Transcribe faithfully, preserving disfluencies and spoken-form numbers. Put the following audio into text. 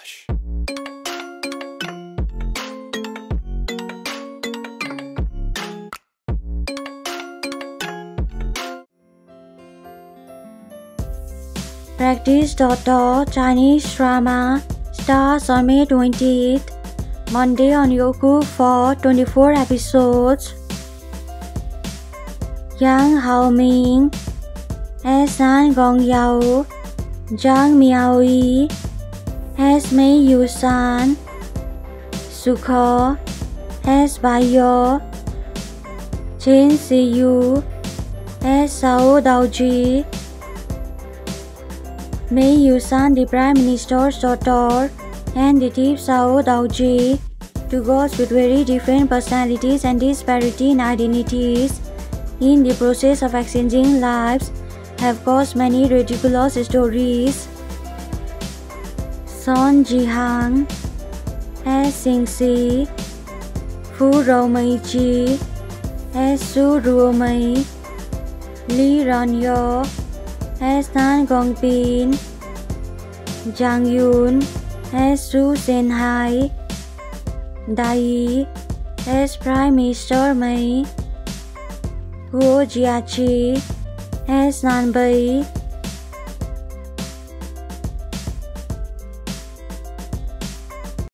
Hush. Practice dot dot Chinese drama starts on May twentieth, Monday on Youku for twenty-four episodes. Yang Haoming as Nan Gong Yao, Zhang Miaoyi as Mei Yu Shan, Sukho as Bai Ye, Qian Siyu as Dou Zi. Mei Yu Shan, the Prime Minister's daughter, and the thief Dou Zi, two gods with very different personalities and disparity in identities, in the process of exchanging lives, have caused many ridiculous stories. Son Jian as Xingxi, Fu Roumeiqi as Su Ruomei, Li Ranyo as Nan Gongpin, Zhang Yun as Su Zhenhai, Dai as Prime Minister Mei, Guo Jiaqi as Nan Bai,